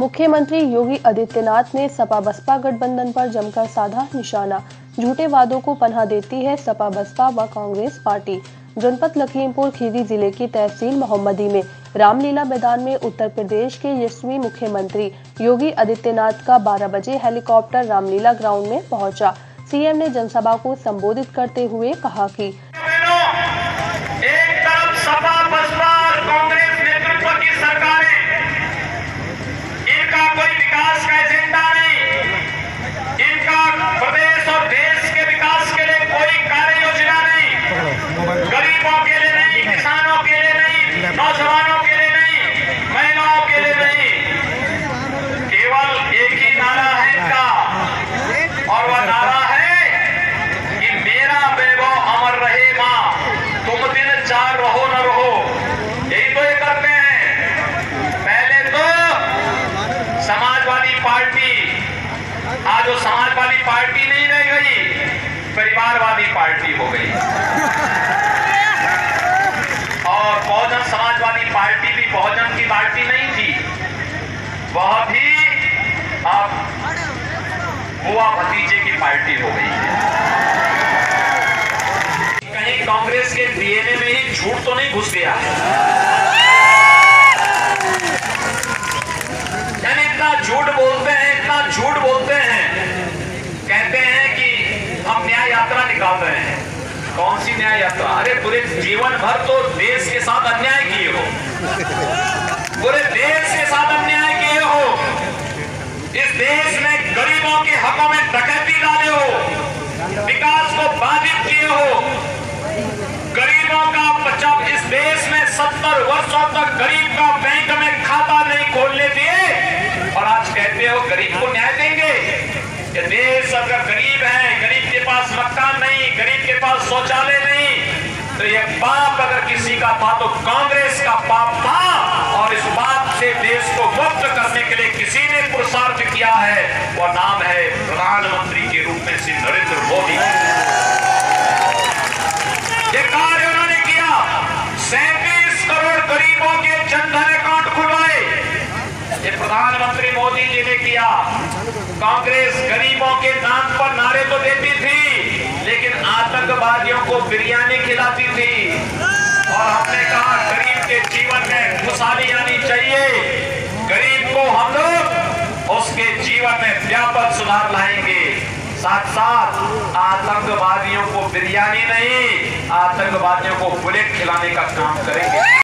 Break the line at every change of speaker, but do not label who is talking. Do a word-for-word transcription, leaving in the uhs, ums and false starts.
मुख्यमंत्री योगी आदित्यनाथ ने सपा बसपा गठबंधन पर जमकर साधा निशाना। झूठे वादों को पनाह देती है सपा बसपा व कांग्रेस पार्टी। जनपद लखीमपुर खीरी जिले की तहसील मोहम्मदी में रामलीला मैदान में उत्तर प्रदेश के यशस्वी मुख्यमंत्री योगी आदित्यनाथ का बारह बजे हेलीकॉप्टर रामलीला ग्राउंड में पहुंचा। सीएम ने जनसभा को संबोधित करते हुए कहा कि
एक तरफ सपा बसपा और कांग्रेस नेतृत्व की सरकारें, इनका कोई विकास का एजेंडा नहीं, इनका प्रदेश और देश के विकास के लिए कोई कार्य योजना नहीं, गरीबों के लिए नहीं, किसानों के लिए नहीं, नौजवानों के लिए नहीं, महिलाओं के लिए नहीं। केवल एक ही नारा है इनका, और वह नारा है कि मेरा वैभव अमर रहे मां, तुम दिन चार रहो न रहो। यही तो ये करते हैं। पहले तो समाजवादी पार्टी, आज वो समाजवादी पार्टी नहीं रह गई, परिवारवादी पार्टी हो गई। और बहुजन समाजवादी पार्टी भी बहुजन की पार्टी नहीं थी, वह भी अब बुआ भतीजे की पार्टी हो गई है। कहीं कांग्रेस के डीएनए में ही झूठ तो नहीं घुस गया है? यानी इतना झूठ बोलते हैं, इतना झूठ बोलते हैं, कहते हैं कि हम न्याय यात्रा निकाल रहे हैं। कौन सी न्याय यात्रा? अरे पूरे जीवन भर तो देश के साथ अन्याय किए हो, पूरे देश के साथ अन्याय किए हो, इस देश में गरीबों के हकों में डकैती डाले हो, विकास को बाधित किए हो, गरीबों का बचाव, इस देश में सत्तर वर्षों तक गरीब का बैंक में खाता नहीं खोलने दिए, और आज कहते हो गरीब को न्याय देंगे। ये देश अगर गरीब है, गरीब के पास मकान नहीं, गरीब के पास शौचालय नहीं, तो ये पाप अगर किसी का था तो कांग्रेस का पाप था, और इस पाप से देश को मुक्त करने के लिए किसी ने पुरुषार्थ किया है, वह नाम है प्रधानमंत्री के रूप में श्री नरेंद्र मोदी। ये कार्य उन्होंने किया, सैंतीस करोड़ गरीबों के जनधन अकाउंट खुलवाए, ये प्रधानमंत्री मोदी जी ने किया। कांग्रेस गरीबों के नाम पर नारे तो देती थी, लेकिन आतंकवादियों को बिरयानी खिलाती थी, और हमने कहा गरीब के जीवन में खुशहाली आनी चाहिए, गरीब को हम लोग उसके जीवन में व्यापक सुधार लाएंगे। साथ साथ आतंकवादियों को बिरयानी नहीं, आतंकवादियों को बुलेट खिलाने का काम करेंगे।